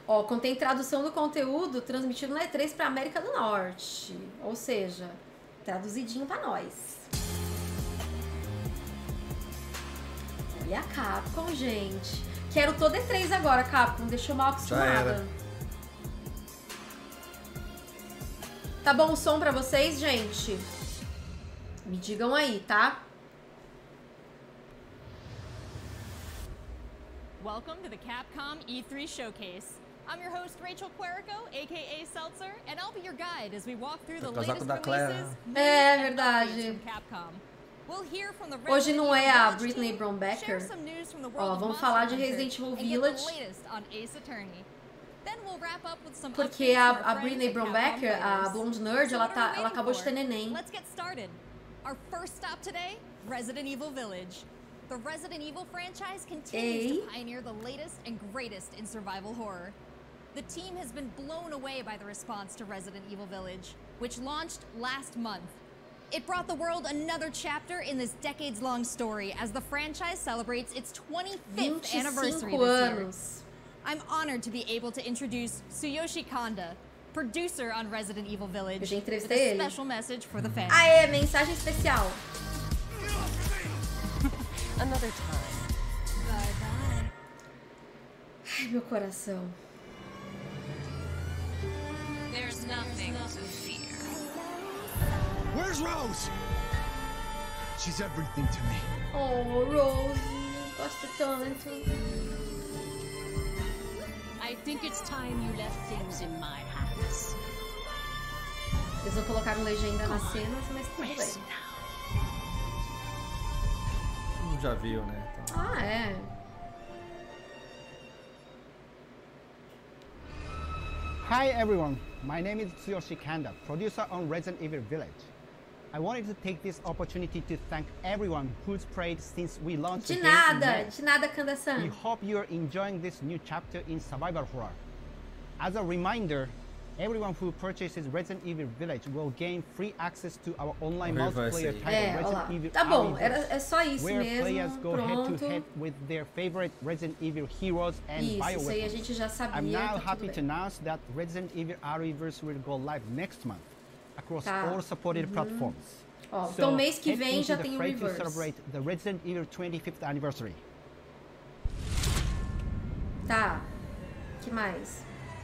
Ó, contém tradução do conteúdo transmitido na E3 pra América do Norte. Ou seja, traduzidinho pra nós. Olha a Capcom, gente. Quero todo E3 agora, Capcom. Deixou mal acostumada. Tá bom o som pra vocês, gente? Me digam aí, tá? Welcome to the Capcom E3 Showcase. I'm your host, Rachel Querico, aka Seltzer, and I'll be your guide as we walk through the latest releases and updates from Capcom. We'll hear from the Hoje não é a Brittany team, Brombecker. share some news from the Ó, world vamos of falar de Monster Resident Evil Hunter, and Village. get the latest on Ace Attorney. Then we'll wrap up with some Porque updates from a our Brittany friends at Brombecker, Capcom a Players. Blonde Nerd, So ela, what are we ela acabou de ter waiting for? neném. Let's get started. Our first stop today, Resident Evil Village. The Resident Evil franchise continues to pioneer the latest and greatest in survival horror. The team has been blown away by the response to Resident Evil Village, which launched last month. It brought the world another chapter in this decades-long story as the franchise celebrates its 25th anniversary this year. I'm honored to be able to introduce Tsuyoshi Kanda, producer on Resident Evil Village, with a special message for the fans. Aê, mensagem especial. Another time. Bye-bye. Ai, meu coração. There's nothing to fear. Where's Rose? She's everything to me. Oh, Rose, gosto tanto. I think it's time you left things in my hands. Eles não colocaram legenda nas cenas, mas tudo bem. Já viu, né? Então... Ah, é. Hi everyone, my name is Tsuyoshi Kanda, producer on Resident Evil Village. I wanted to take this opportunity to thank everyone who's prayed since we launched the game in May. De nada, Kanda-san. We hope you're enjoying this new chapter in survival horror. As a reminder, everyone who purchases Resident Evil Village will gain free access to our online multiplayer title Resident Evil Tá bom, Reverse, é só isso where mesmo. players go Pronto. head to head with their favorite Resident Evil heroes and Isso aí a bioweapons. gente já sabia. I'm now tá happy tudo to bem. announce that Resident Evil Reverse will go live next month across all supported platforms. Ó, So, então mês que head vem into já the tem o fray to Reverse. celebrate the Resident Evil 25th anniversary. Tá. Que mais?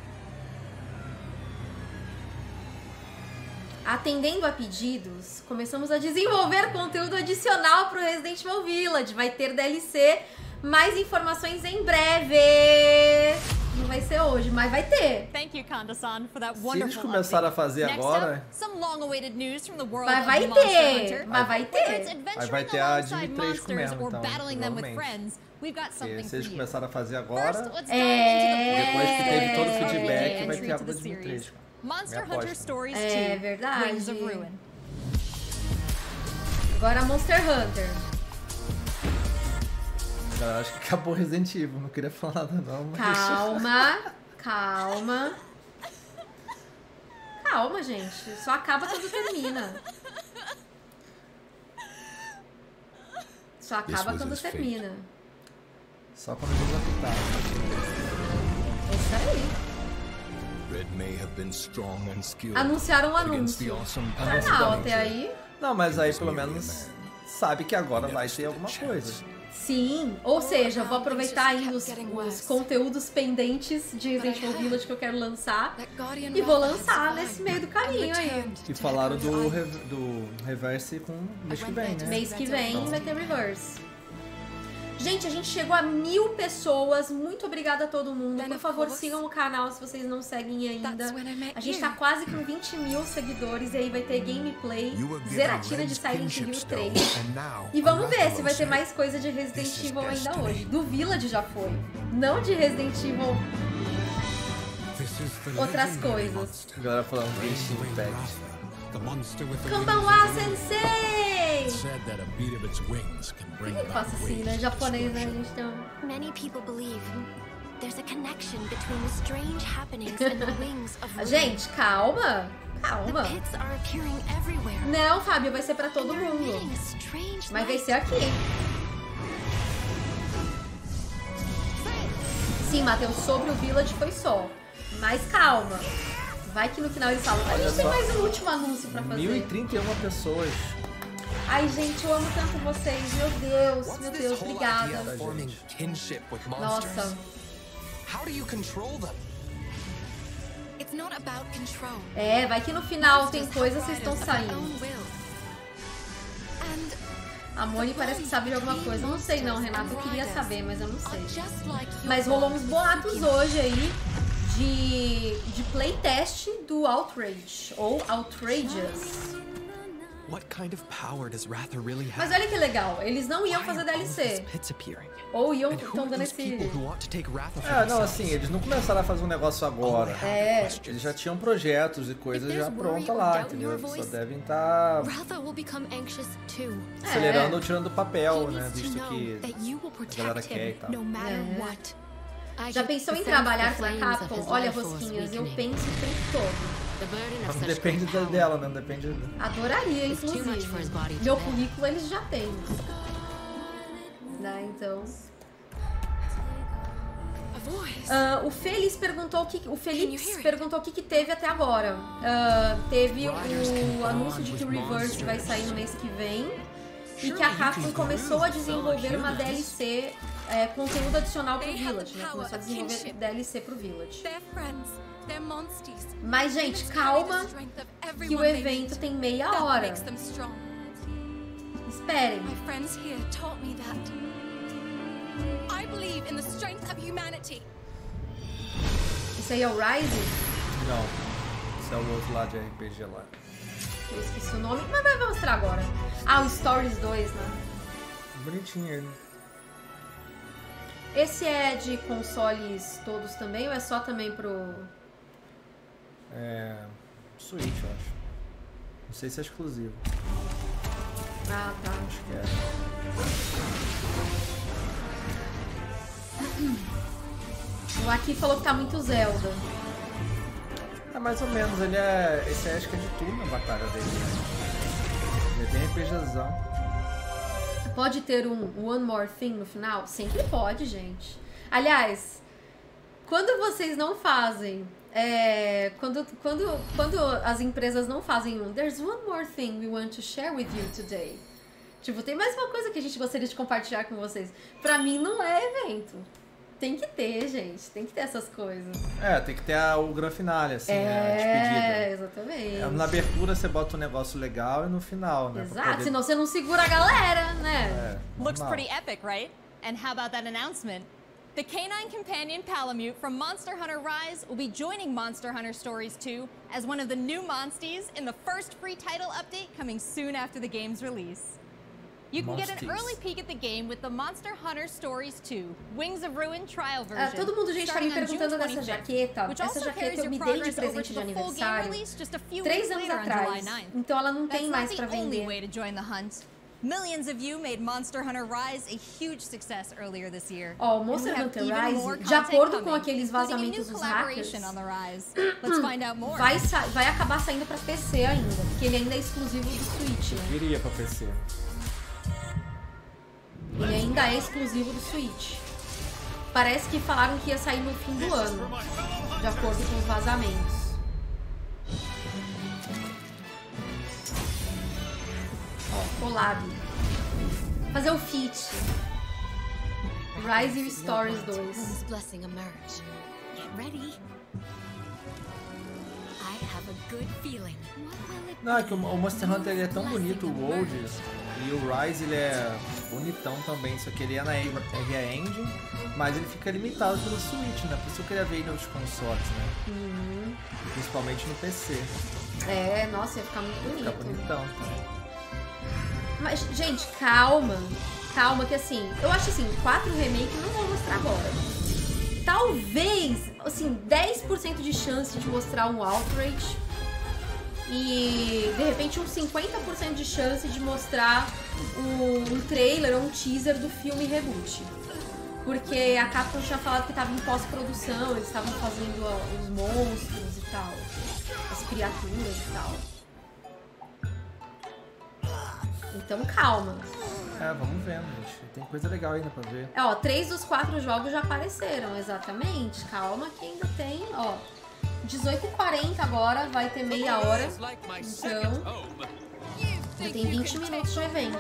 Atendendo a pedidos, começamos a desenvolver conteúdo adicional para o Resident Evil Village. Vai ter DLC, mais informações em breve. Não vai ser hoje, mas vai ter. Thank you, Kanda-san, for that Se eles wonderful começarem a update. fazer Next agora... up, some long-awaited news from the world Mas of vai Monster ter, Hunter. mas vai Whether it's ter. adventuring Vai ter a de alongside 3 monsters mesmo, or então, battling them with provavelmente. friends, we've got something Se for eles you. começaram a fazer First, agora, let's dive into the depois que teve todo o plot feedback, and vai entry ter a to de the series. 3. Monster Minha Hunter aposta. Stories 2, É verdade. Wings of Ruin. Agora Monster Hunter. Cara, acho que acabou Resident Evil, não queria falar nada não, mas... Calma, calma. Calma, gente. Só acaba quando termina. Só acaba quando termina. Só quando eles apitar. É isso aí. Red may have been strong and skilled Anunciaram um against the anúncio. awesome Tá powers não, of até nature. aí. Não, mas aí pelo menos sabe que agora vai ter alguma coisa. Sim, ou seja, eu vou aproveitar ainda os conteúdos pendentes de Resident Evil Village que eu quero lançar e vou lançar nesse meio do caminho aí. E falaram do Reverse com mês que vem, né? Mês que vem vai ter Reverse. Gente, a gente chegou a 1000 pessoas. Muito obrigada a todo mundo. Por favor, sigam o canal se vocês não seguem ainda. A gente tá quase com 20 mil seguidores e aí vai ter gameplay, zeratina de Silent Hill 3. E vamos ver se vai ter mais coisa de Resident Evil ainda hoje. Do Village já foi. Não de Resident Evil outras coisas. A galera falando Genshin Impact. Kambawa Sensei! Said that a beat of its wings can Por bring que eu about faço assim, né? Japonês, né? A gente tem Many people believe there's a connection between the strange happenings and the wings of ruin. Gente, calma. The Calma. pits are appearing everywhere. Não, Fábio, vai ser pra todo They're mundo. emitting a strange Mas vai light. ser aqui. Sim, Matheus, sobre o Village foi só. Mas calma. Vai que no final eles falam, a gente tem mais um último anúncio pra fazer. 1031 pessoas. Ai, gente, eu amo tanto vocês. Meu Deus, obrigada. Nossa. É, vai que no final tem coisa, vocês estão saindo. A Moni parece que sabe de alguma coisa. Eu não sei não, Renata, eu queria saber, mas eu não sei. Mas rolou uns boatos hoje aí de playtest do Outrage, ou Outrageous. Mas olha que legal, eles não iam fazer DLC. Ou iam, estão dando esse... Não, assim, eles não começaram a fazer um negócio agora. Eles já tinham projetos e coisas já prontas lá, entendeu? Eles só devem estar acelerando ou tirando do papel, né? Visto que a galera quer e tal. Já pensou em trabalhar pra Capcom? Olha, Rosquinhas, eu penso o tempo todo. Não depende dela, né? Depende... Adoraria, inclusive. Meu currículo eles já têm. Então... o Feliz perguntou o Felipe perguntou o que teve até agora. Teve o anúncio de que o Reverse vai sair no mês que vem. E que a Capcom começou a desenvolver uma DLC, conteúdo adicional pro Village, né? Começou a desenvolver DLC pro Village. Mas, gente, calma, que o evento tem meia hora. Esperem. Isso aí é o Rise? Não, isso é o outro lá de RPG lá. Eu esqueci o nome, mas vai mostrar agora. O Stories 2, né? Bonitinho ele. Esse é de consoles todos também ou é só também pro... Switch, eu acho. Não sei se é exclusivo. Tá. Acho que O Aki falou que tá muito Zelda. Mais ou menos, ele é... Esse acho que é de turno a batalha dele, né? Ele tem RPGzão. Pode ter um One More Thing no final? Sempre pode, gente. Aliás, quando vocês não fazem... Quando as empresas não fazem There's one more thing we want to share with you today. Tipo, tem mais uma coisa que a gente gostaria de compartilhar com vocês. Pra mim não é evento. Tem que ter, gente. Tem que ter essas coisas. Tem que ter o grande finale, assim, a despedida. Exatamente. Na abertura você bota um negócio legal e no final, né? Exato, poder... senão você não segura a galera, né? Looks pretty epic, right? And how about that announcement? The canine companion Palamute from Monster Hunter Rise will be joining Monster Hunter Stories 2 as one of the new Monsties in the first free title update coming soon after the game's release. You can get an early peek at the game with the Monster Hunter Stories 2 Wings of Ruin trial version. Todo mundo, gente, tá me perguntando dessa jaqueta. Essa jaqueta eu me dei de presente de aniversário 3 anos atrás. Então ela não tem mais pra vender. Millions of you made Monster Hunter Rise a huge success earlier this year. O Monster Hunter Rise, de acordo com aqueles vazamentos dos hackers, vai acabar saindo pra PC ainda, porque ele ainda é exclusivo do Switch, né? Viria pra PC. Ele ainda é exclusivo do Switch. Parece que falaram que ia sair no fim do ano, de acordo com os vazamentos. Collab. Fazer o feat. Rise Stories 2. Não, é que o Monster Hunter ele é tão bonito, o World, e o Rise ele é bonitão também, só que ele é na RE Engine, mas ele fica limitado pelo Switch, né? Por isso eu queria ver ele nos consoles, né? Principalmente no PC. Nossa, ia ficar muito bonito. Fica bonitão, tá? Mas, gente, calma, que assim, eu acho assim, 4 remake não vou mostrar agora. Talvez, assim, 10% de chance de mostrar um Outrage e, de repente, uns 50% de chance de mostrar um trailer ou um teaser do filme Reboot. Porque a Capcom tinha falado que estava em pós-produção, eles estavam fazendo os monstros e tal, as criaturas e tal. Então calma. vamos vendo, gente. Tem coisa legal ainda pra ver. Ó, 3 dos 4 jogos já apareceram, exatamente. Calma que ainda tem, ó. 18h40 agora, vai ter meia hora. Então, já tem 20 minutos de evento.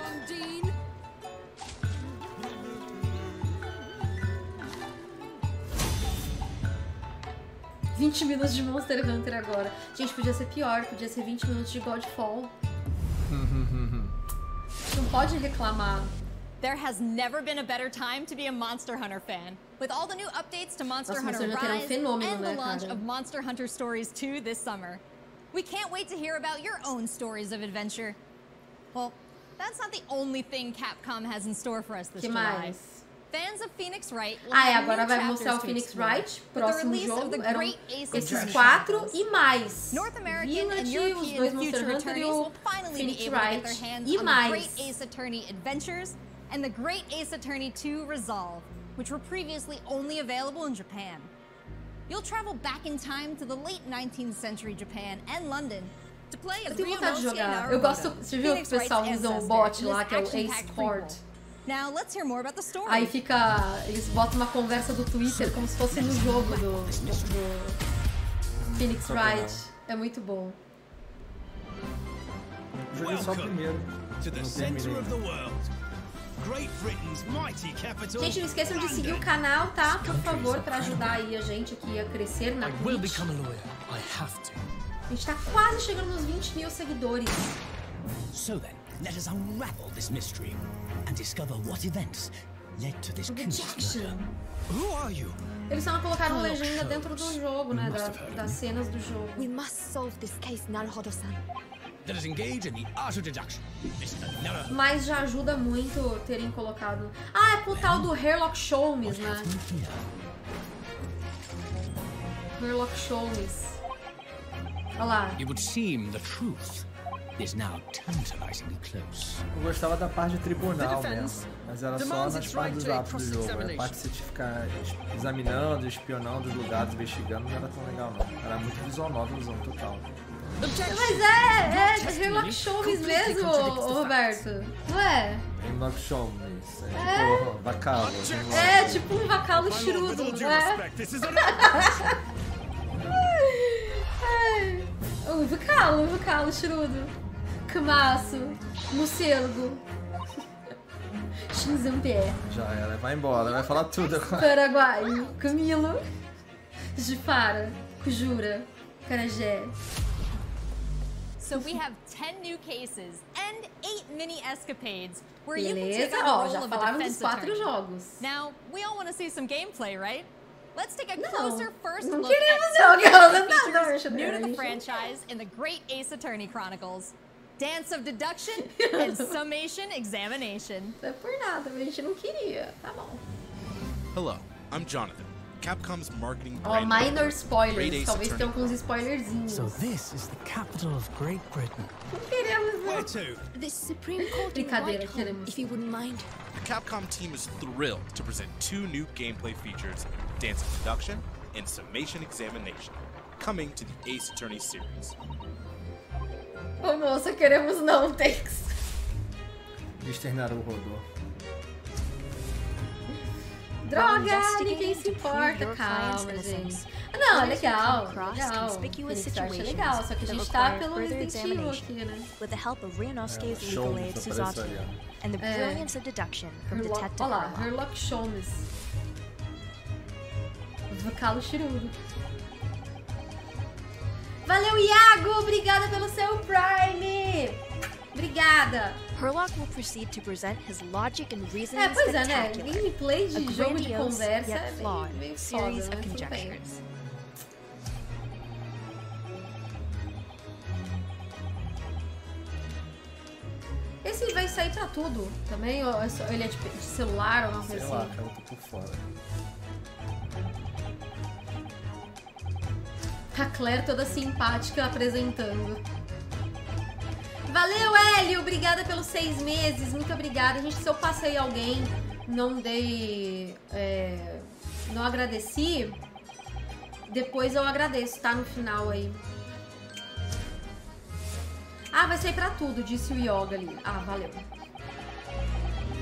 $20 minutos de Monster Hunter agora. Gente, podia ser pior, podia ser 20 minutos de Godfall. Não pode reclamar. There has never been a better time to be a Monster Hunter fan. With all the new updates to Monster Hunter Rise and the launch of Monster Hunter Stories 2 this summer. We can't wait to hear about your own stories of adventure. Well, that's not the only thing Capcom has in store for us this July. Fans of Phoenix Wright will agora vai mostrar o Phoenix Wright, próximo jogo. Eram esses 4 e mais. Village, os 2 Monster Hunter e o Phoenix Wright. E mais. Ace Attorney Adventures and the Great Ace Attorney 2 Resolve, which were previously only available in Japan. You'll travel back in time to the late 19th century Japan and London to play as Ryunosuke Naruto. Eu gosto, você viu que o pessoal usa o bot lá, que é o Ace Court. Now let's hear more about the story. Aí fica, eles botam uma conversa do Twitter como se fosse no jogo do Phoenix Wright. É muito bom. Joguei só o primeiro. Gente, não esqueçam de seguir o canal, tá? Por favor, pra ajudar aí a gente aqui a crescer na Twitch. A gente tá quase chegando nos 20 mil seguidores. So then, let us unravel this mystery and discover what events led to this Objection. Who are you? Eles só não colocaram legenda dentro do jogo, né? Das cenas do jogo. We must solve this case, Naruhodo-san. Let us engage in the art of deduction. Mas já ajuda muito terem colocado. Ah, é pro tal do Herlock Sholmes, né? Herlock Sholmes. Olha lá. It would seem the truth is now tantalizingly close. Eu gostava da parte de tribunal mesmo, mas era só nas partes dos atos do jogo. A parte de você ficar examinando, espionando os lugares, investigando, não era tão legal não. Era muito visual novelzão total. Mas é Herlock Sholmes mesmo, Roberto. Não é? Herlock Sholmes, porra, vacalo. É, tipo um vacalo chrudo, né? Um vacalo chrudo. Camaço, morcego. Shinzanpé. Já era, vai embora, vai falar tudo agora. Paraguaio, Camilo, Jifara, Kujura, Carajé. So we have 10 new cases and 8 mini escapades where you can take Beleza, on the ó, role já of a falaram dos defense 4 attorney. jogos. Now, we all want to see some gameplay, right? Let's take a closer first não look queremos at jogar, features new to the franchise in the Great Ace Attorney Chronicles. Dance of Deduction and Summation Examination. Não é por nada, mas a gente não queria. Tá bom. Hello, I'm Jonathan, Capcom's marketing Ó, brand minor spoilers. Great Talvez Ace tenha alguns spoilerzinhos. So this is the capital of Great Britain. Não queremos Where ver. to? The Supreme Court in Brincadeira, Whitehall, queremos. if you wouldn't mind. The Capcom team is thrilled to present 2 new gameplay features, Dance of Deduction and Summation Examination, coming to the Ace Attorney series. Ô moça, queremos não, thanks. Mr. Naruhodo. Droga, ninguém se importa, calma, gente. Não, é legal, legal. Phoenix Wright é legal, só que a gente tá pelo Resident Evil aqui, né? With the help of Ryunosuke's legal aid Suzato and the brilliance of deduction from Detective Olha lá, Harlow. Herlock Sholmes. Vacalo chirudo. Valeu, Iago! Obrigada pelo seu Prime! Obrigada! Herlock will proceed to present his logic and reasoning Pois é, né? spectacular. Gameplay de A jogo de grandiose conversa yet é flawed meio series foda, of né? Tudo bem. conjectures. Esse vai sair pra tudo também? Ou ele é de celular ou uma coisa Sei lá, assim? cara, eu tô por fora. A Claire toda simpática apresentando. Valeu, Hélio! Obrigada pelos 6 meses. Muito obrigada. Gente, se eu passei alguém, não dei... não agradeci, depois eu agradeço, tá? No final aí. Ah, vai sair pra tudo, disse o Yoga ali. Ah, valeu.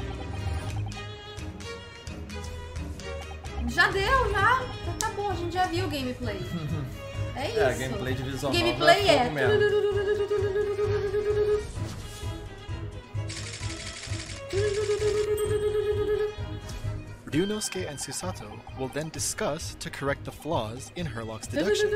Já deu, já. Então tá bom, a gente já viu o gameplay. É isso. É, gameplay de visual gameplay novel é fogo mesmo. Ryunosuke and Susato will then discuss to correct the flaws in Herlock's deduction.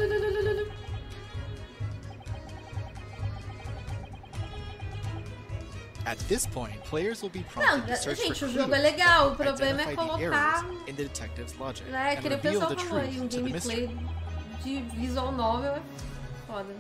At this point, players will be prompted to search gente, for o clues jogo é legal, o that problema é identify the colocar, errors in the detective's logic né, and que o reveal pessoal the falou aí, truth to the mystery. gameplay de visual novel é foda.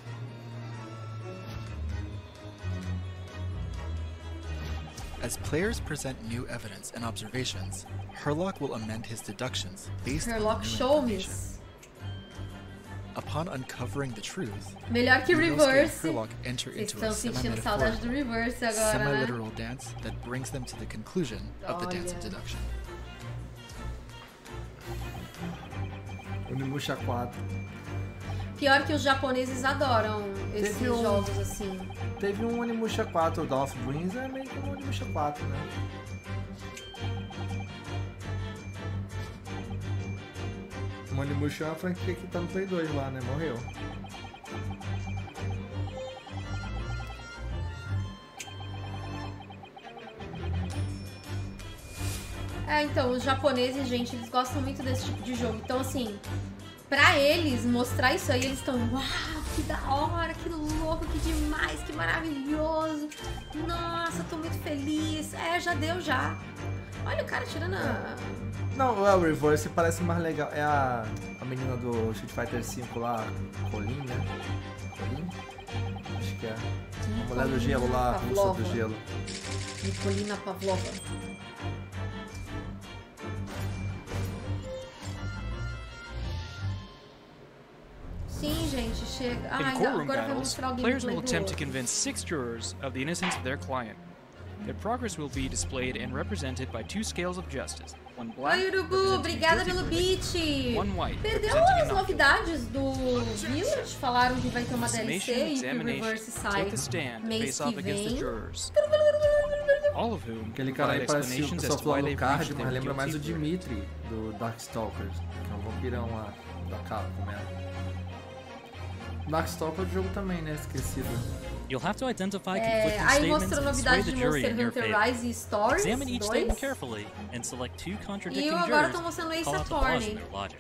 As players present new evidence and observations, Herlock will amend his deductions based Herlock on new show me. information. Upon uncovering the truth, melhor que Ryunosuke and Reverse. Herlock enter Vocês into a estão sentindo saudade do Reverse agora, né? semi-literal dance that brings them to the conclusion of the dance of deduction. Onimusha 4. Pior que os japoneses adoram esses jogos assim. Teve um Onimusha 4, o Dawn of Dreams é meio que um Onimusha 4, né? O Onimusha é uma franquia que tá no Play 2 lá, né? Morreu. É, então, os japoneses, gente, eles gostam muito desse tipo de jogo. Então, assim, pra eles mostrar isso aí, eles estão, uau, que da hora, que louco, que demais, que maravilhoso. Nossa, tô muito feliz. É, já deu já. Olha o cara tirando a... Não, o Reverse parece mais legal. É a menina do Street Fighter V lá, Colin, né? Colin? Acho que é. A mulher do gelo lá, a russa do gelo. Nikolina Pavlova. Sim, gente, chega. Ah, courtroom agora vai battles, mostrar o players gameplay will do attempt to outro. convince 6 jurors of the innocence of their client. Their progress will be displayed and represented by 2 scales of justice. One black, Oi, Urubu, representing obrigada a guilty pelo verdict, beat. one white, Perdeu representing a as not guilty. novidades do Village? Falaram que vai ter uma Summation DLC e que o examination Reverse take sai the stand to mês face que off against the vem. jurors. All of whom Aquele cara aí provide parece o explanations pessoal as to why falando they've do card, reached mas their lembra mais o guilty verdict. Dimitri do Darkstalkers, que é um vampirão lá da Capcom mesmo. Darkstalker é o jogo também, né? Esquecido. You'll have to identify É, conflicting aí statements mostrou and sway novidade the de jury Monster in your Hunter favor. Rise Stories Examine each 2. statement carefully and select 2 contradicting E agora jurors. estão mostrando Ace Call out the flaws in Attorney. their logic.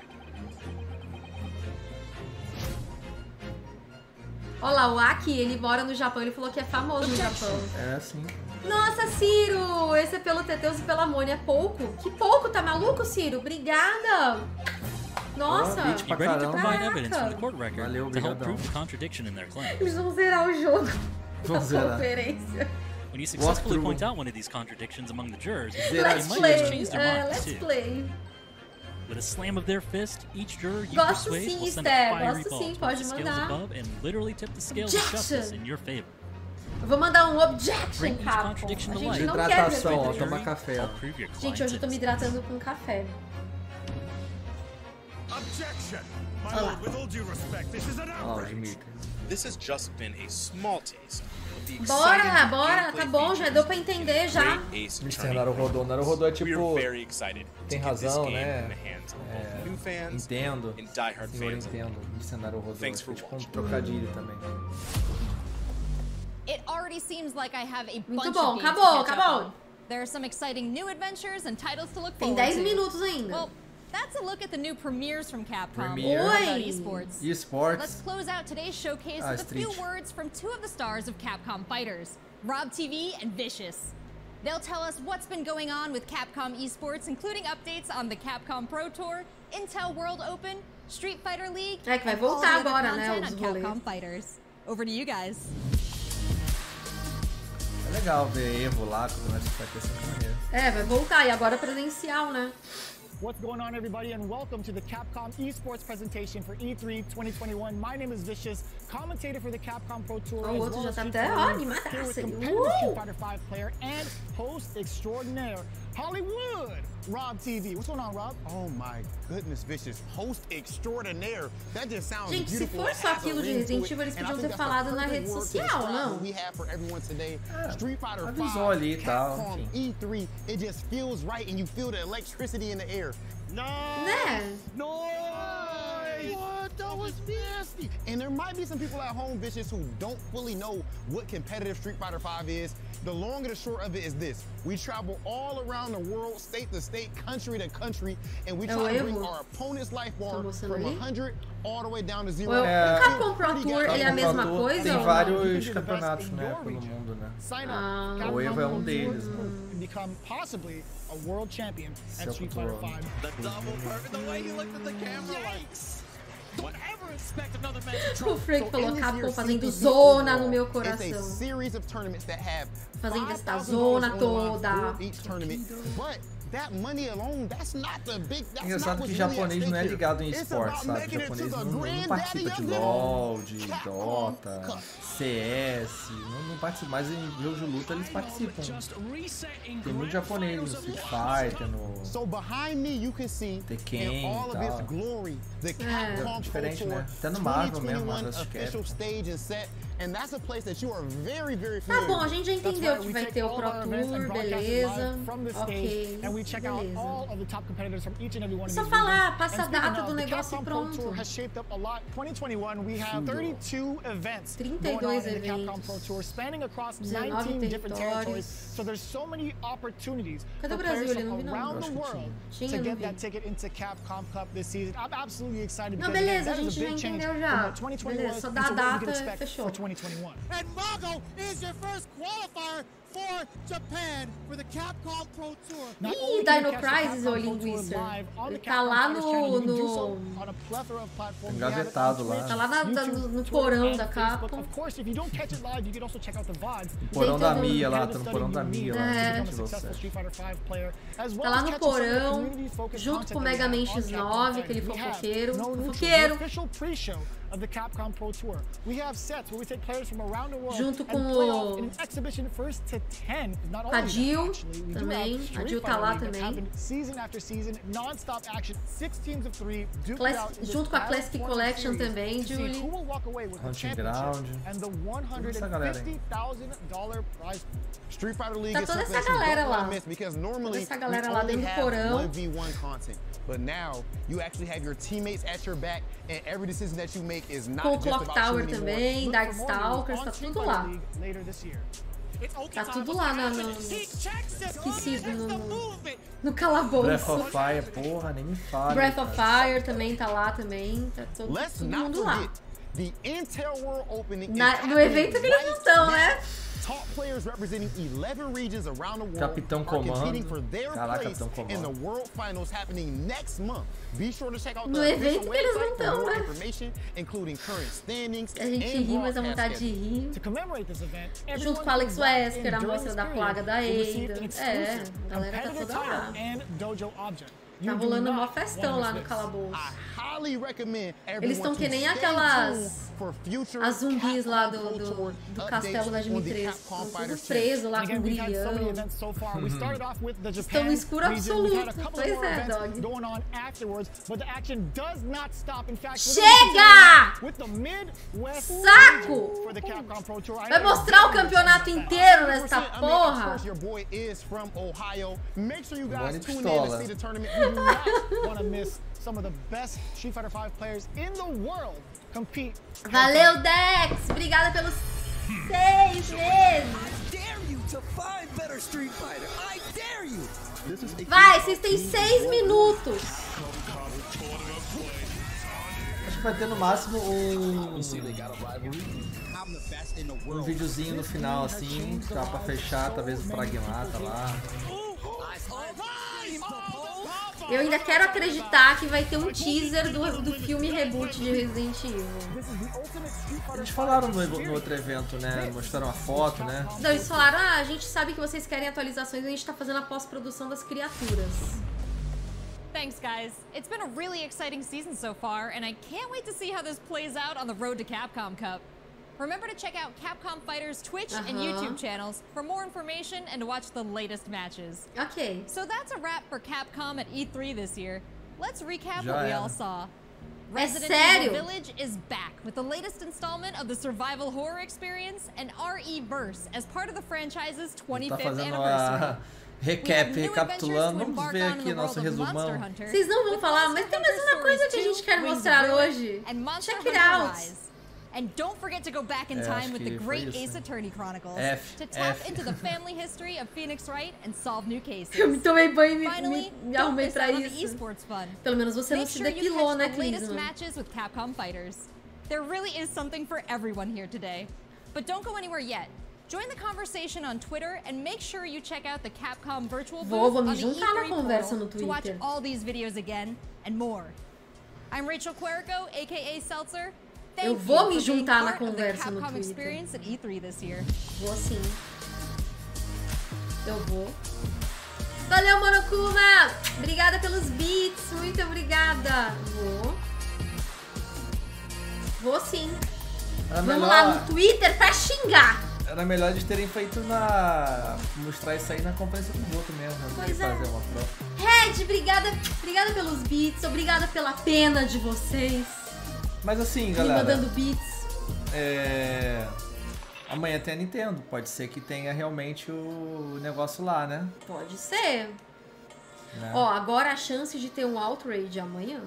Olha lá, o Aki, ele mora no Japão, ele falou que é famoso no Japão. É, sim. Nossa, Ciro! Esse é pelo Teteus e pela Mônia. É pouco? Que pouco? Tá maluco, Ciro? Obrigada! Nossa! Beat Be pra ready to caramba. provide evidence from the court record Valeu, to help obrigadão. prove the contradiction in their claim. Eles vão zerar o jogo Vão na zerar. conferência. When you successfully Walkthrough. point out one of these contradictions among the jurors, Zerar they Let's might play! just change their minds Let's too. play! With a slam of their fist, each juror you Gosto persuade sim, will send Esther, a fiery gosto ball sim, towards pode the scales mandar. above and literally tip the scales of justice in your favor. Eu vou mandar um objection, Bring each Capcom. contradiction A to gente light. não quer ver Hidratação, ó, tudo. tomar café. Ó. Prove your Gente, client's hoje eu tô me innocence. hidratando com café. Objection! My Olá. lord, with all due respect, this is an Ó, o outrage. Dimitri. This has just been a small taste of the Bora, exciting bora, gameplay tá bom, já features deu pra entender já. Great Ace Mr. Attorney Naruhodô. Naruhodô é We tipo... are very excited Tem to get this razão, game né? in the hands of both new fans Entendo. and diehard Senhor, fans entendo. Mr. Naruhodô. Thanks for É tipo um watching. trocadilho também. It already seems like I have a Muito bunch bom, of games acabou, to catch acabou. up on. There are some exciting new adventures and titles to look Tem forward 10 to. minutos ainda. Well, that's a look at the new premieres from Capcom. Premiere. What about Oi. esports? eSports. Let's close out today's showcase Ah, with a few Street. words from 2 of the stars of Capcom Fighters, Rob TV and Vicious. They'll tell us what's been going on with Capcom esports, including updates on the Capcom Pro Tour, Intel World Open, Street Fighter League, É que vai and all voltar the other agora, né, content os on rolês. Capcom Fighters. Over to you guys. É legal ver Evo lá, tudo mais que vai ter essa maneira. É, vai voltar. E agora presencial, né? What's going on, everybody, and welcome to the Capcom Esports presentation for E3 2021. My name is Vicious, commentator for the Capcom Pro Tour, O as outro well já as tá Street até, Fighter ó, League, here with animadaço. competitive Street Fighter V player and host extraordinaire, Hollywood, Rob TV. What's going on, Rob? Oh my goodness, Vicious, host extraordinaire. That just sounds Gente, se beautiful. for It só has a aquilo de ring to Resident it, Evil, eles and I podiam think ter that's the falado na perfect rede word to social, describe não? what we have for everyone today. Street Fighter V, avisou ali e tal, Capcom enfim. E3, it just feels right and you feel the electricity in the air. Né? What? That was nasty. And there might be some people at home, Vicious, who don't fully know what competitive Street Fighter V is. The long and the short of it is this. We travel all around the world, state to state, country to country, and we try to bring our opponent's life bar from 100 all the way down to 0. O Capcom Pro Tour, ele é a mesma coisa? Tem vários campeonatos, né, pelo mundo, né? O Evo é um deles, né? Become possibly a world champion at Street Fighter V. The double perfect, the way he looked at the camera, like, whatever expect another match. O Frank falou, Capcom fazendo zona no meu coração. Fazendo essa zona toda. Engraçado que japonês não é ligado em esportes, sabe? Japonês não participa de LoL, de Dota, CS, não participa, mas em jogos de luta eles participam. Tem muito japonês no Street Fighter, no Tekken e tal. É diferente, né? Até no Marvel mesmo, mas tá bom, a gente já entendeu que vai ter o Pro Tour, beleza. Ok, beleza. Só falar, passa a data do negócio e pronto. 32 eventos, 19 territórios. Cadê o Brasil? Ele não vi não. Tinha, não vi. Não, beleza, a gente já entendeu já. Beleza, só dá a data e fechou. And Mago is your first qualifier for Japan for the Capcom Pro Tour. Ih, Dino Crisis, ô linguiça. Ele tá lá no engavetado lá. Tá lá no porão da Capcom. O porão da Mia lá, tá no porão da Mia lá. Tá lá no porão, junto com o Mega Man X9, aquele fofoqueiro. Of the Capcom Pro Tour. We have sets where we take players from around the world junto com o an exhibition first to 10. A Jill também, a Jill tá lá também. Season after season, non-stop action, 6 teams of 3, junto com a Classic Collection também, Julie. Hunting Ground. And the $150,000 prize. Street Fighter League tá toda essa galera lá. Toda essa galera lá dentro do porão. But now you actually have your teammates at your back, and every decision that you make is not com o just Clock Tower também, Darkstalkers, tá tudo lá. Tá tudo lá esquecido no calabouço. Breath of Fire, porra, nem me fala. Breath of Fire também tá lá também, tá todo mundo lá. No evento que eles não estão, né? Top players representing 11 regions around the world Capitão Comando. For their place in the World Finals happening next month. Be sure to check out no evento que eles não estão, né? Including current standings. A gente ri, mas a vontade de rir. Junto com Alex Wesker, a mostra da plaga da Ada. É, a galera tá toda lá. Tá rolando uma festão lá no calabouço. Eles estão que nem aquelas as zumbis lá do castelo da Dimitrescu. Tudo preso lá com brilhão. Estão no escuro absoluto. Pois é, Dog. Chega! Saco! Vai mostrar o campeonato inteiro nessa porra. Boni pistola. Want to miss some of the best Street Fighter V players in the world compete. Valeu, Dex! Obrigada pelos 6 meses! Vai, vocês têm 6 minutos! Acho que vai ter no máximo um videozinho no final, assim, tá, pra fechar, talvez o Pragmata lá. Eu ainda quero acreditar que vai ter um teaser do filme reboot de Resident Evil. Eles falaram no outro evento, né? Mostraram a foto, né? Não, eles falaram, a gente sabe que vocês querem atualizações, a gente tá fazendo a pós-produção das criaturas. Thanks, guys. It's been a really exciting season so far, and I can't wait to see how this plays out on the road to Capcom Cup. Remember to check out Capcom Fighters' Twitch and YouTube channels for more information and to watch the latest matches. Okay. So that's a wrap for Capcom at E3 this year. Let's recap what we all saw. Resident Evil Village is back with the latest installment of the survival horror experience and RE Verse as part of the franchise's 25th anniversary. Recapitulando, vamos ver aqui nosso resumão. Vocês não vão falar, mas tem mais uma coisa que a gente quer mostrar hoje. Check it out. And don't forget to go back in time with the great Ace Attorney Chronicles to tap into the family history of Phoenix Wright and solve new cases. Eu me tomei banho e me arrumei pra isso. Pelo menos você não se depilou, né, Clisma? Matches with Capcom fighters. There really is something for everyone here today. But don't go anywhere yet. Join the conversation on Twitter and make sure you check out the Capcom virtual booth on the E3 portal to watch all these videos again and more. I'm Rachel Querico, aka Seltzer. Eu vou me juntar na conversa no Twitter. Vou sim. Eu vou. Valeu, Monokuma! Obrigada pelos beats, muito obrigada. Vou sim. Vamos lá no Twitter pra xingar. Era melhor de terem feito mostrar isso aí na conferência do Boto mesmo. Pois é. Fazer uma prova. Red, obrigada pelos beats, obrigada pela pena de vocês. Mas assim, galera, me mandando beats. Amanhã tem a Nintendo. Pode ser que tenha realmente o negócio lá, né? Pode ser. Né? Ó, agora a chance de ter um Outrage amanhã.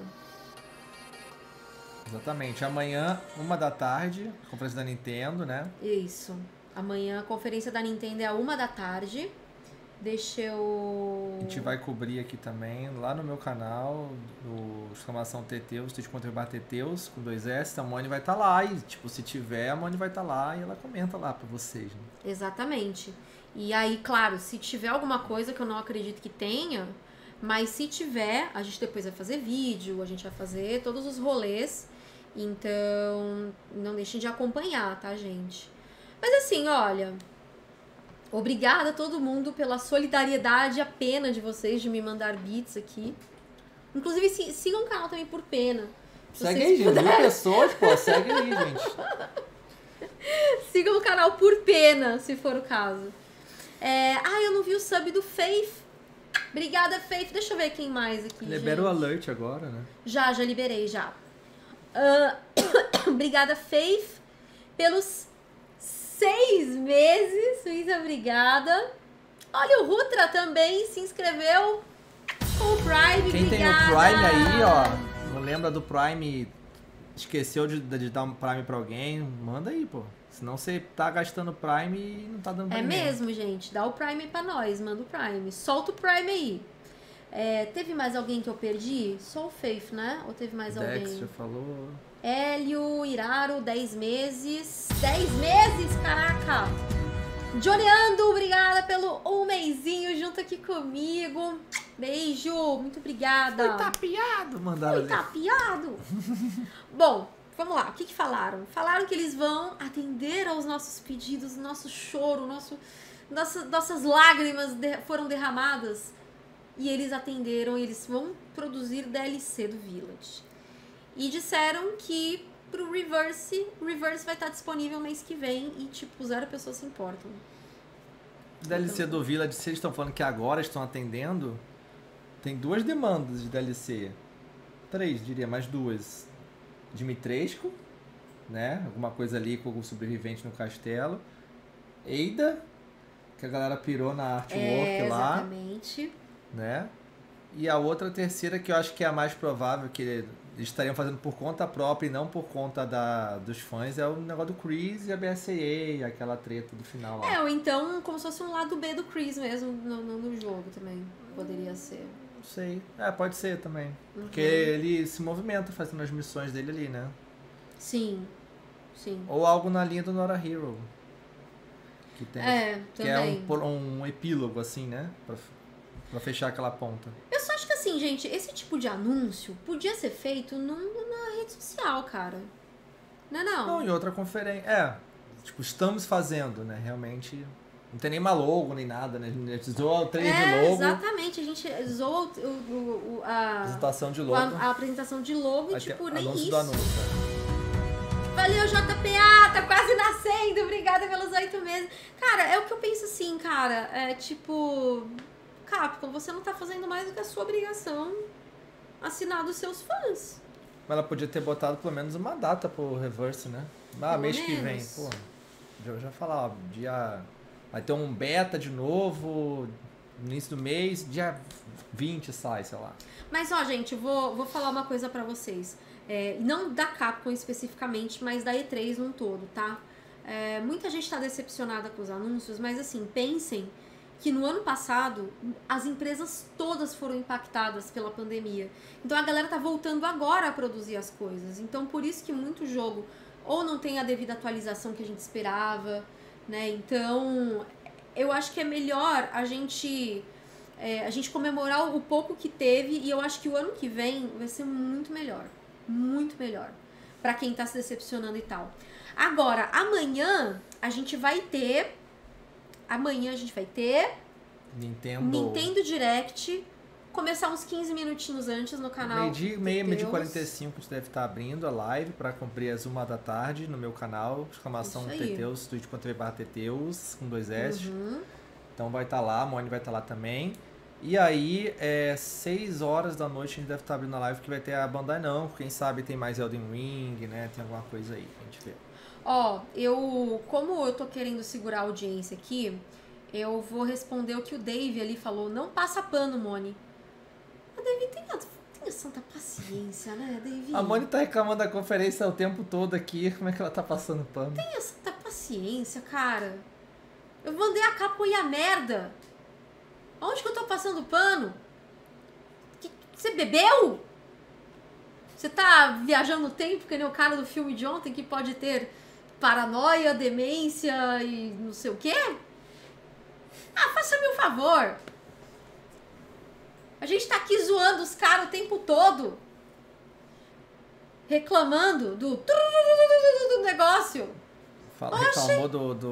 Exatamente. Amanhã, 1 da tarde, conferência da Nintendo, né? Isso. Amanhã a conferência da Nintendo é 1 da tarde. Deixa eu... A gente vai cobrir aqui também, lá no meu canal, do exclamação Teteus, twitch.tv/Teteus, com 2S, a Moni vai estar lá, e tipo, se tiver, a Moni vai estar lá e ela comenta lá pra vocês, né? Exatamente. E aí, claro, se tiver alguma coisa que eu não acredito que tenha, mas se tiver, a gente depois vai fazer vídeo, a gente vai fazer todos os rolês, então não deixem de acompanhar, tá, gente? Mas assim, olha... Obrigada a todo mundo pela solidariedade e a pena de vocês de me mandar beats aqui. Inclusive, sigam o canal também por pena. Segue aí, gente. 1.000 pessoas, pô. Segue aí, gente. Sigam o canal por pena, se for o caso. Eu não vi o sub do Faith. Obrigada, Faith. Deixa eu ver quem mais aqui, Libera o alert agora, né? Já liberei, já. Obrigada, Faith, pelos... 6 meses, muito obrigada. Olha, o Rutra também se inscreveu com o Prime. Quem obrigada. Tem o Prime aí, ó, não lembra do Prime, esqueceu de dar um Prime pra alguém, manda aí, pô. Senão você tá gastando Prime e não tá dando pra ninguém. Mesmo, gente. Dá o Prime pra nós, manda o Prime. Solta o Prime aí. Teve mais alguém que eu perdi? Só o Faith, né? Ou teve mais alguém? Dex já falou... Hélio, Iraro, 10 meses. 10 meses, caraca! Johnny Ando, obrigada pelo 1 mêsinho junto aqui comigo. Beijo, muito obrigada. Foi tapeado, mandaram ali. Foi tapeado. Bom, vamos lá, o que falaram? Falaram que eles vão atender aos nossos pedidos, nosso choro, nossas lágrimas foram derramadas. E eles atenderam, eles vão produzir DLC do Village. E disseram que pro Reverse, o Reverse vai estar disponível mês que vem e, tipo, 0 pessoas se importam. DLC do Village, se eles estão falando que agora estão atendendo, tem 2 demandas de DLC. 3, diria, mais 2. Dimitrescu, né? Alguma coisa ali com o sobrevivente no castelo. Eida, que a galera pirou na artwork lá. Exatamente. Né? E a outra terceira, que eu acho que é a mais provável, que eles estariam fazendo por conta própria e não por conta dos fãs, é o negócio do Chris e a BSAA, aquela treta do final lá. Ou então como se fosse um lado B do Chris mesmo no jogo também, poderia ser. Não sei, pode ser também, porque ele se movimenta fazendo as missões dele ali, né? Sim, sim. Ou algo na linha do Nora Hero, que tem, que também. É um epílogo assim, né? Pra fechar aquela ponta. Eu só acho que assim, gente, esse tipo de anúncio podia ser feito na rede social, cara. Não, em outra conferência. Tipo, estamos fazendo, né? Realmente. Não tem nem logo, nem nada, né? A gente zoa o trailer de logo. Exatamente, a gente zoa a apresentação de logo. A apresentação de logo e, tipo, nem anúncio isso. Do anúncio. Valeu, JPA, tá quase nascendo, obrigada pelos 8 meses. Cara, é o que eu penso assim, cara. É tipo... Capcom, você não tá fazendo mais do que a sua obrigação assinar dos seus fãs. Mas ela podia ter botado pelo menos uma data pro Reverse, né? Mês que vem. Pô, já falar, ó, vai ter um beta de novo, no início do mês, dia 20 sai, sei lá. Mas, ó, gente, vou falar uma coisa pra vocês. Não da Capcom especificamente, mas da E3 num todo, tá? Muita gente tá decepcionada com os anúncios, mas assim, pensem que no ano passado as empresas todas foram impactadas pela pandemia. Então a galera tá voltando agora a produzir as coisas. Então por isso que muito jogo ou não tem a devida atualização que a gente esperava, né? Então eu acho que é melhor a gente comemorar o pouco que teve, e eu acho que o ano que vem vai ser muito melhor pra quem tá se decepcionando e tal. Agora, amanhã a gente vai ter Nintendo Direct, começar uns 15 minutinhos antes no canal. Meio-dia 45 você deve estar abrindo a live pra cumprir às 1 da tarde no meu canal, exclamação Teteus, twitch.tv/Teteus, com 2 S. Então vai estar lá, a Moni vai estar lá também. E aí, 6 horas da noite a gente deve estar abrindo a live, que vai ter a Bandai Namco, quem sabe tem mais Elden Ring, né, tem alguma coisa aí pra gente ver. Ó, como eu tô querendo segurar a audiência aqui, eu vou responder o que o Dave ali falou. Não passa pano, Moni. A Dave tem a santa paciência, né, Dave? A Moni tá reclamando da conferência o tempo todo aqui. Como é que ela tá passando pano? Tem a santa paciência, cara. Eu mandei a Capcom e a merda. Onde que eu tô passando pano? Você bebeu? Você tá viajando no tempo, que nem o cara do filme de ontem, que pode ter paranoia, demência e não sei o quê? Ah, faça-me um favor. A gente tá aqui zoando os caras o tempo todo. Reclamando do negócio. Reclamou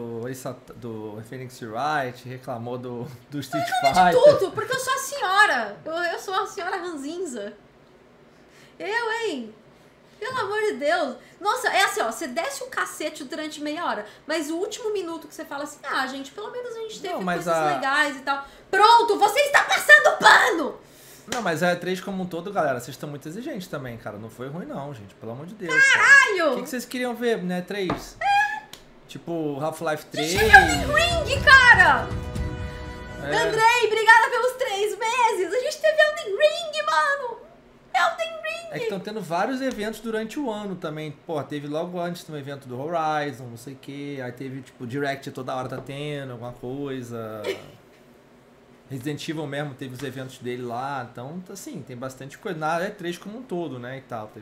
do Phoenix Wright, reclamou do Street Fighter. De tudo, porque eu sou a senhora. Eu sou a senhora ranzinza. Hein? Pelo amor de Deus. Nossa, é assim, ó, você desce o cacete durante meia hora, mas o último minuto que você fala assim, gente, pelo menos a gente teve coisas legais e tal. Pronto, você está passando pano! Não, mas a E3 como um todo, galera, vocês estão muito exigentes também, cara. Não foi ruim não, gente, pelo amor de Deus. Caralho! O que vocês queriam ver, né, E3? Tipo, Half-Life 3... A gente teve Elden Ring, cara! Andrei, obrigada pelos 3 meses! A gente teve Elden Ring, mano! Elden Ring! É que estão tendo vários eventos durante o ano também. Pô, teve logo antes um evento do Horizon, não sei o que. Aí teve, tipo, Direct toda hora tá tendo alguma coisa. Resident Evil mesmo teve os eventos dele lá. Então, assim, tem bastante coisa. Na E3 como um todo, né, e tal. Teve...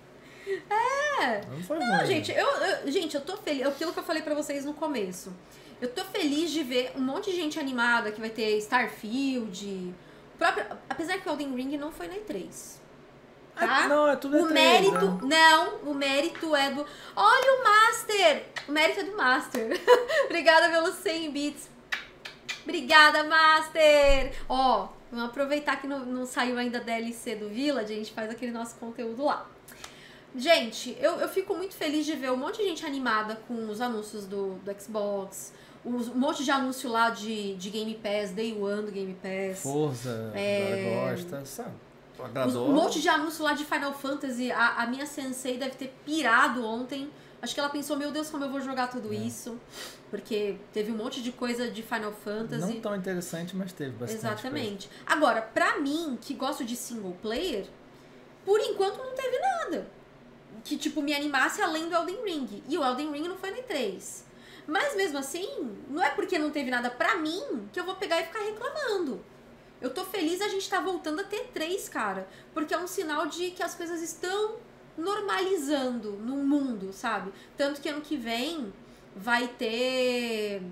Não foi ruim. Gente, eu tô feliz. Aquilo que eu falei pra vocês no começo. Eu tô feliz de ver um monte de gente animada, que vai ter Starfield. Apesar que o Elden Ring não foi na E3. Tá? Não, é tudo o mérito, né? O mérito é do... Olha o Master! O mérito é do Master. Obrigada pelos 100 bits. Obrigada, Master! Ó, vamos aproveitar que não saiu ainda a DLC do Village, a gente faz aquele nosso conteúdo lá. Gente, eu fico muito feliz de ver um monte de gente animada com os anúncios do Xbox, um monte de anúncio lá de Game Pass, Day One do Game Pass. Forza, gosta, sabe? Um monte de anúncio lá de Final Fantasy. A minha sensei deve ter pirado ontem. Acho que ela pensou, meu Deus, como eu vou jogar tudo isso. Porque teve um monte de coisa de Final Fantasy. Não tão interessante, mas teve bastante. Exatamente. Coisa. Agora, pra mim, que gosto de single player, por enquanto não teve nada que, tipo, me animasse além do Elden Ring. E o Elden Ring não foi nem 3. Mas mesmo assim, não é porque não teve nada pra mim que eu vou pegar e ficar reclamando. Eu tô feliz a gente tá voltando a ter 3, cara. Porque é um sinal de que as coisas estão normalizando no mundo, sabe? Tanto que ano que vem vai ter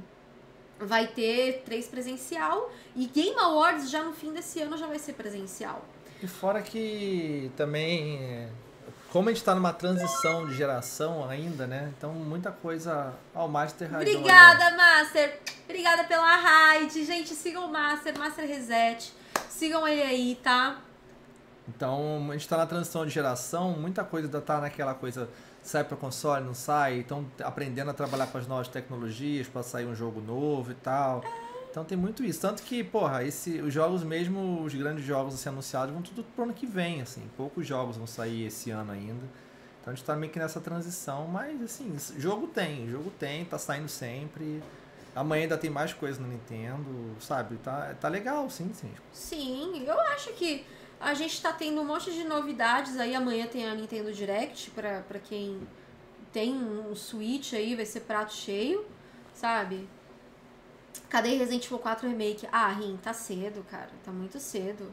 3 presencial. E Game Awards já no fim desse ano já vai ser presencial. E fora que também... Como a gente tá numa transição de geração ainda, né? Então muita coisa... Ó, o Master Raid. Obrigada, Master! Obrigada pela raid. Gente, sigam o Master Reset. Sigam ele aí, tá? Então, a gente tá na transição de geração. Muita coisa ainda tá naquela coisa... Sai pra console, não sai. Então, aprendendo a trabalhar com as novas tecnologias pra sair um jogo novo e tal. Então tem muito isso. Tanto que, porra, os jogos mesmo, os grandes jogos assim, anunciados, vão tudo pro ano que vem, assim. Poucos jogos vão sair esse ano ainda. Então a gente tá meio que nessa transição, mas assim, jogo tem, tá saindo sempre. Amanhã ainda tem mais coisa no Nintendo, sabe? Tá legal, sim. Sim, eu acho que a gente tá tendo um monte de novidades aí. Amanhã tem a Nintendo Direct, pra quem tem um Switch aí, vai ser prato cheio, sabe? Cadê Resident Evil 4 Remake? Ah, Rim, tá cedo, cara. Tá muito cedo.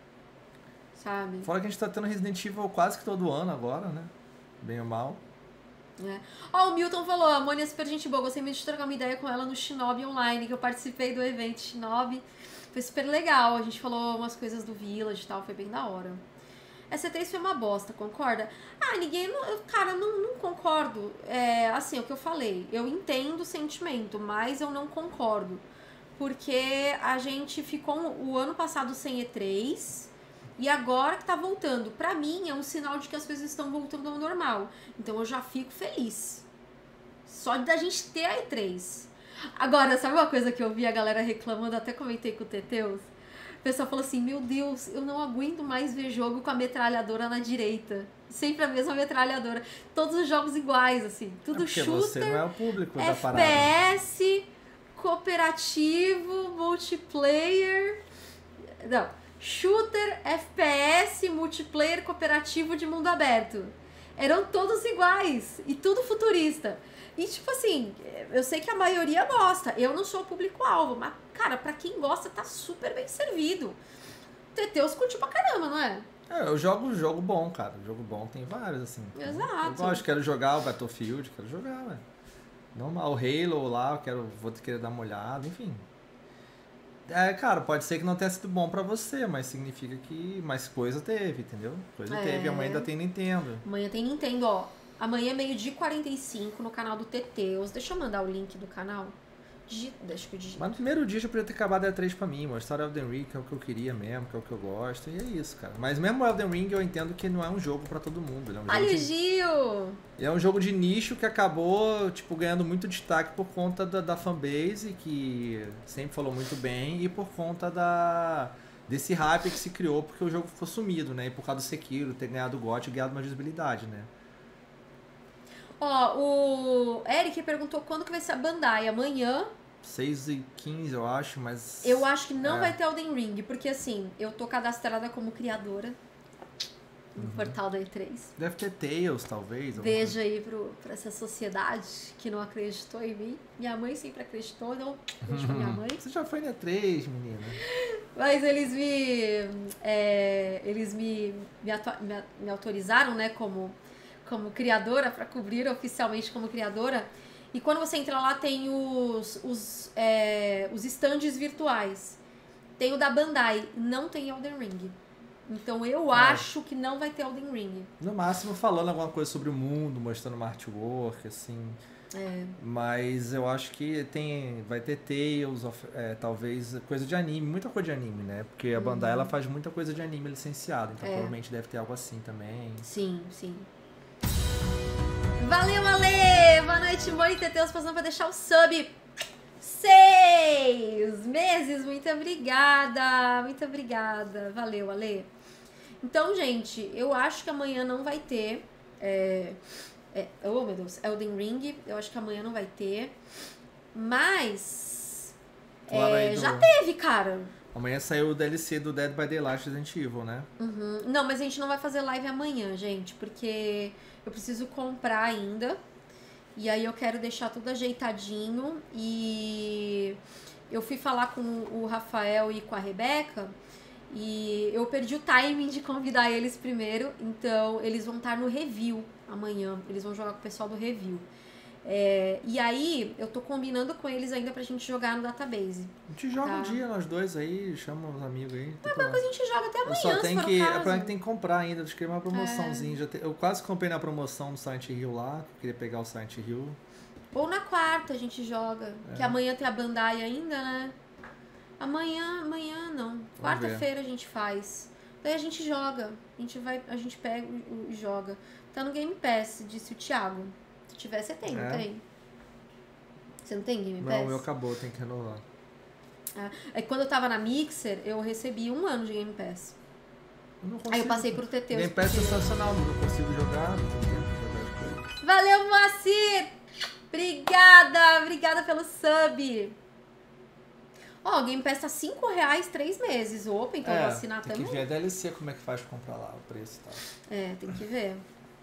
Sabe? Fora que a gente tá tendo Resident Evil quase que todo ano agora, né? Bem ou mal. Ó, o Milton falou, a Mônia é super gente boa, gostei muito de trocar uma ideia com ela no Shinobi Online, que eu participei do evento Shinobi, foi super legal, a gente falou umas coisas do Village e tal, foi bem da hora. SC3 foi uma bosta, concorda? Ah, cara, não concordo, assim, é o que eu falei, eu entendo o sentimento, mas eu não concordo, porque a gente ficou o ano passado sem E3, e agora que tá voltando, pra mim é um sinal de que as coisas estão voltando ao normal. Então eu já fico feliz. Só da gente ter a E3. Agora, sabe uma coisa que eu vi a galera reclamando, até comentei com o Teteus? O pessoal falou assim, meu Deus, eu não aguento mais ver jogo com a metralhadora na direita. Sempre a mesma metralhadora. Todos os jogos iguais, assim. Tudo shooter, você não é o público da parada. FPS, cooperativo, multiplayer... Não... Shooter, FPS, multiplayer, cooperativo de mundo aberto. Eram todos iguais. E tudo futurista. E tipo assim, eu sei que a maioria gosta. Eu não sou o público-alvo. Mas, cara, pra quem gosta, tá super bem servido. Teteus curtiu pra caramba, não é? Eu jogo jogo bom, cara. Jogo bom tem vários, assim. Exato. Eu gosto, quero jogar o Battlefield, quero jogar, velho. Normal, o Halo lá, vou querer dar uma olhada, enfim. Cara, pode ser que não tenha sido bom pra você, mas significa que mais coisa teve, entendeu? Coisa teve, amanhã ainda tem Nintendo. Amanhã tem Nintendo, ó. Amanhã, 12h45, no canal do Teteus. Deixa eu mandar o link do canal. Deixa que eu digito. Mas no primeiro dia já podia ter acabado a E3 pra mim, mostrar Elden Ring, que é o que eu queria mesmo, que é o que eu gosto, e é isso, cara. Mas mesmo o Elden Ring eu entendo que não é um jogo pra todo mundo. Ele é um jogo Gil! É um jogo de nicho que acabou, tipo, ganhando muito destaque por conta da fanbase, que sempre falou muito bem, e por conta desse hype que se criou, porque o jogo ficou sumido, né? E por causa do Sekiro ter ganhado o GOT e ganhado uma visibilidade, né? Ó, o Eric perguntou quando que vai ser a Bandai. Amanhã. 6h15, eu acho, mas... Eu acho que não vai ter Elden Ring, porque assim, eu tô cadastrada como criadora no portal da E3. Deve ter Tails, talvez. Beijo aí pra essa sociedade que não acreditou em mim. Minha mãe sempre acreditou, então beijo pra minha mãe. Você já foi na E3, menina. Mas eles me autorizaram, né, como criadora, para cobrir oficialmente como criadora. E quando você entra lá, tem os stands virtuais. Tem o da Bandai, não tem Elden Ring. Então eu acho que não vai ter Elden Ring. No máximo falando alguma coisa sobre o mundo, mostrando uma artwork, assim. Mas eu acho que vai ter Tales, talvez coisa de anime, muita coisa de anime, né? Porque a Bandai ela faz muita coisa de anime licenciado, então provavelmente deve ter algo assim também. Sim. Valeu, Ale! Boa noite, Mori Teteus, passando pra deixar o sub. 6 meses, muito obrigada. Valeu, Ale. Então, gente, eu acho que amanhã não vai ter. Oh, meu Deus, Elden Ring. Eu acho que amanhã não vai ter. Mas. Já teve, cara. Amanhã saiu o DLC do Dead by Daylight Resident Evil, né? Não, mas a gente não vai fazer live amanhã, gente, porque eu preciso comprar ainda. E aí eu quero deixar tudo ajeitadinho. E eu fui falar com o Rafael e com a Rebeca. E eu perdi o timing de convidar eles primeiro. Então eles vão estar no review amanhã. Eles vão jogar com o pessoal do review. E aí eu tô combinando com eles ainda pra gente jogar no database. A gente joga um dia, nós dois aí, chama os amigos aí. Mas a gente joga até amanhã, só tem se for o caso. É pra que tem que comprar ainda, acho que é uma promoçãozinha. Eu quase comprei na promoção do Silent Hill lá, que eu queria pegar o Silent Hill. Ou na quarta a gente joga, que amanhã tem a Bandai ainda, né? Amanhã não. Quarta-feira a gente faz. Daí a gente joga, a gente pega e joga. Tá no Game Pass, disse o Thiago. Se tiver, você tem, não tem? Você não tem Game Pass? Não, o meu acabou, tem que renovar. Quando eu tava na Mixer, eu recebi 1 ano de Game Pass. Aí eu passei pro Teteus. Game Pass é sensacional, não consigo jogar, não tenho tempo de jogar. Valeu, Moacir! Obrigada pelo sub. Ó, o Game Pass tá R$5 3 meses. Opa, então vou assinar também. Tem que ver a DLC, como é que faz pra comprar lá, o preço e tal. Tem que ver.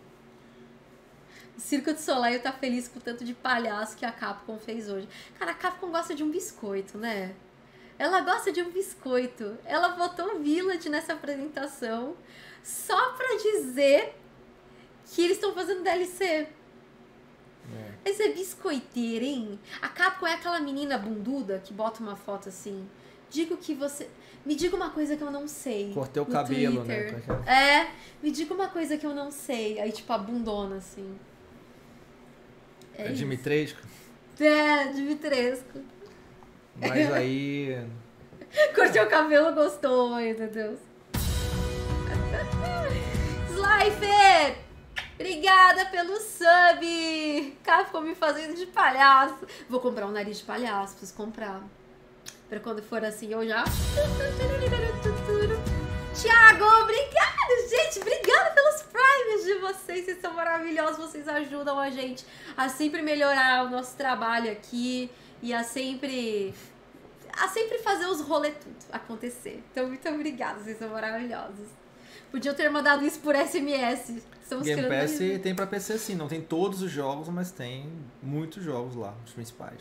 O Circo de Soleil tá feliz com o tanto de palhaço que a Capcom fez hoje. Cara, a Capcom gosta de um biscoito, né? Ela gosta de um biscoito. Ela botou Village nessa apresentação só pra dizer que eles estão fazendo DLC. Esse é biscoiteiro, hein? A Capcom é aquela menina bunduda que bota uma foto assim. Me diga uma coisa que eu não sei. Cortei o cabelo, Twitter. né? Me diga uma coisa que eu não sei. Aí, tipo, a bundona, assim. É Dimitrescu? Dimitrescu. Mas aí... Cortei o cabelo, gostou, ai meu Deus. Slifer! Obrigada pelo sub! Capcom me fazendo de palhaço. Vou comprar um nariz de palhaço, preciso comprar. Pra quando for assim, eu já... Thiago, obrigada, gente! Obrigada pelos primes de vocês. Vocês são maravilhosos, vocês ajudam a gente a sempre melhorar o nosso trabalho aqui e a sempre fazer os rolê tudo acontecer. Então, muito obrigada, vocês são maravilhosos. Podiam ter mandado isso por SMS. Game Pass tem pra PC sim, não tem todos os jogos, mas tem muitos jogos lá, os principais.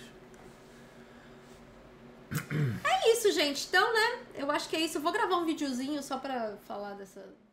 É isso, gente. Então, né, eu acho que é isso. Eu vou gravar um videozinho só pra falar dessa...